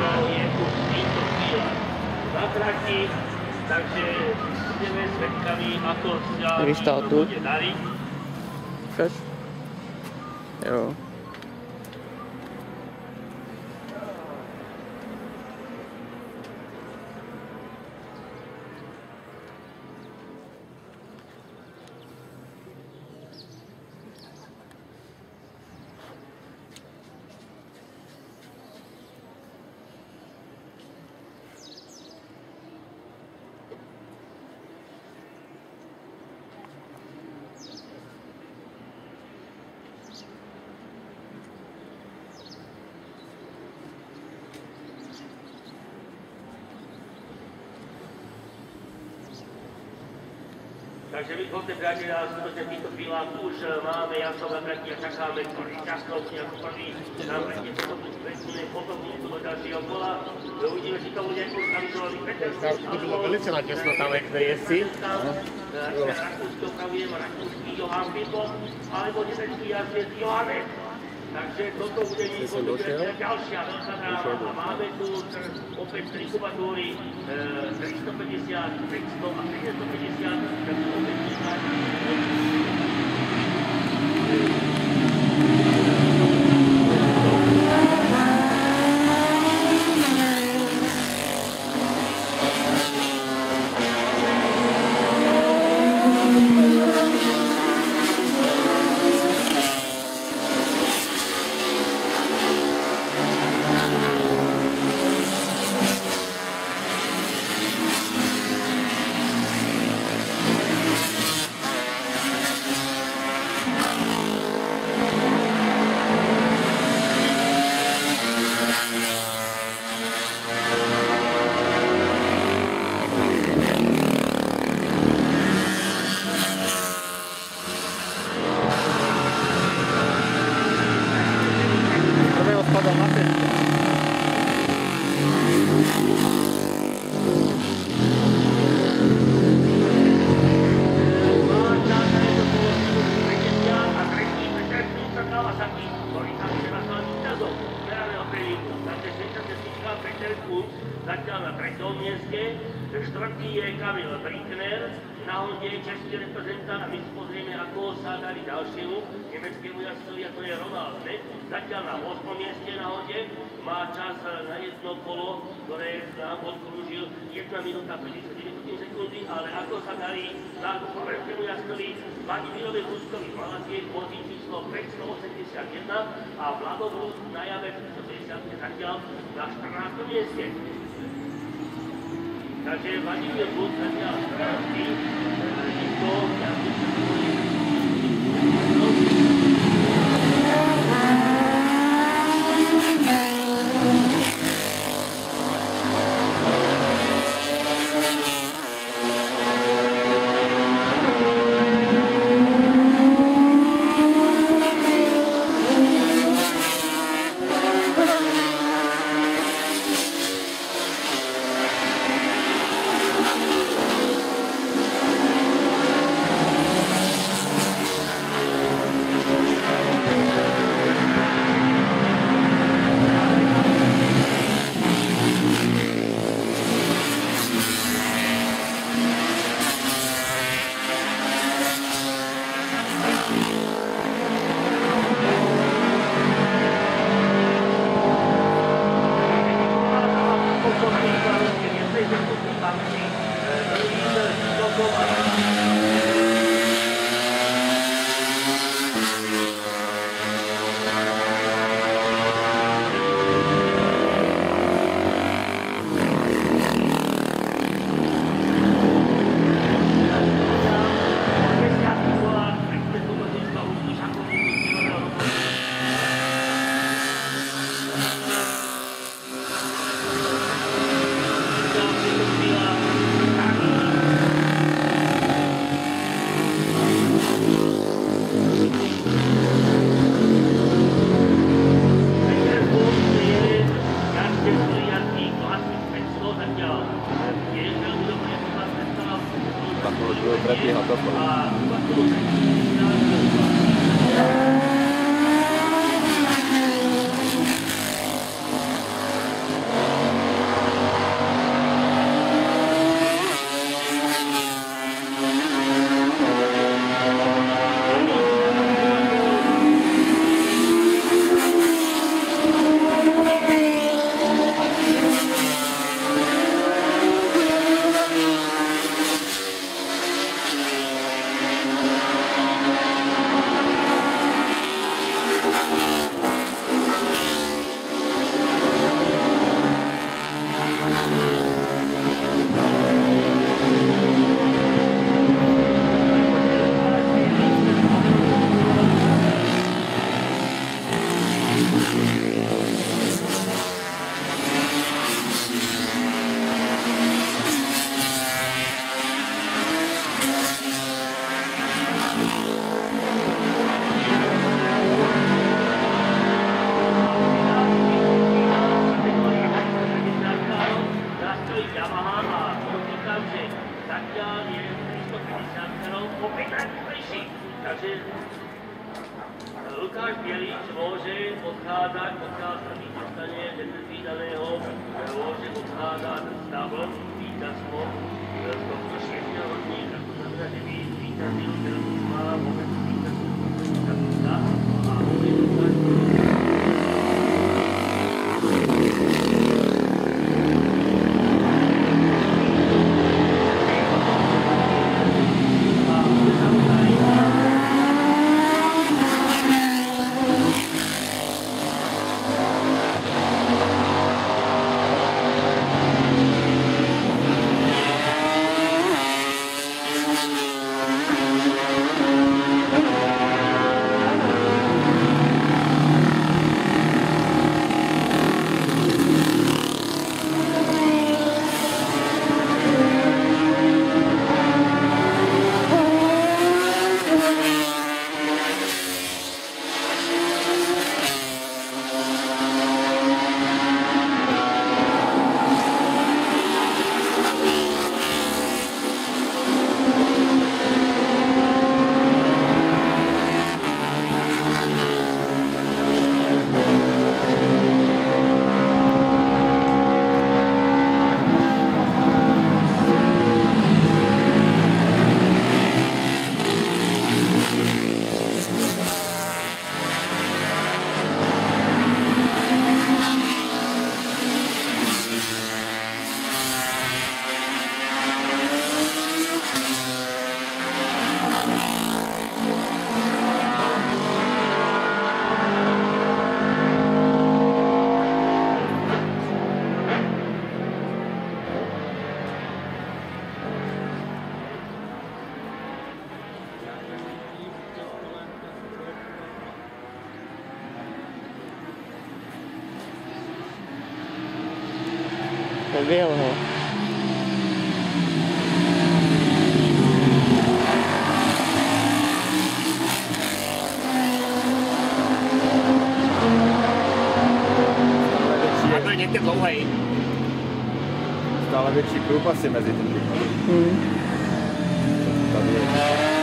je už týmto chvíľa na trati, takže budeme svedkami, ako sa bude dariť. Chceš? Jo. Takže my poďte, priatelia, skutočne v týchto chvíľach už máme jasno na trati a čakáme prvý častovky ako prvý nám vrete celotnú presune, potom bude to do ďalšieho kola. Uvidíme, či to bude organizovaný Peter. To bylo velice natěsno tam, jak kde jezdí. Rakúsky opravujem, rakúsky Johan Pitov, alebo nemecký jazdec Johanek. Takže toto bude ďalšia veľká dráma a máme tu opäť 3 kubatúry 350, 500 a 750, takže opäť zatiaľ na 3. mieste, 4. je Kamil Brinkner, na honde český reprezentant a my si pozrieme, ako sa dali ďalšiemu nemeckému jazdcovi, a to je Ronald Beck, zatiaľ na 8. mieste na honde, má čas na jedno kolo, ktoré nám odkrúžil 1 minúta 59 sekundy, ale ako sa darí nášmu slovenskému jazdcovi Vladimirovi Hruskovi, Malacie vozí číslo 581 a Vlado Hrusk na jave 350 zatiaľ na 14. mieste. Takže Vladimír Hrusk zatiaľ 14. Nikto prebieha dokola. hádat stavl, víťazstvo z tohoto 6. ročníka, to znamená, že víťazil, teraz už má moment víťazstvo víťazstva a Vyjel ho. A to je někde dlouhej. Stále větší průpasy mezi tím. Tady je.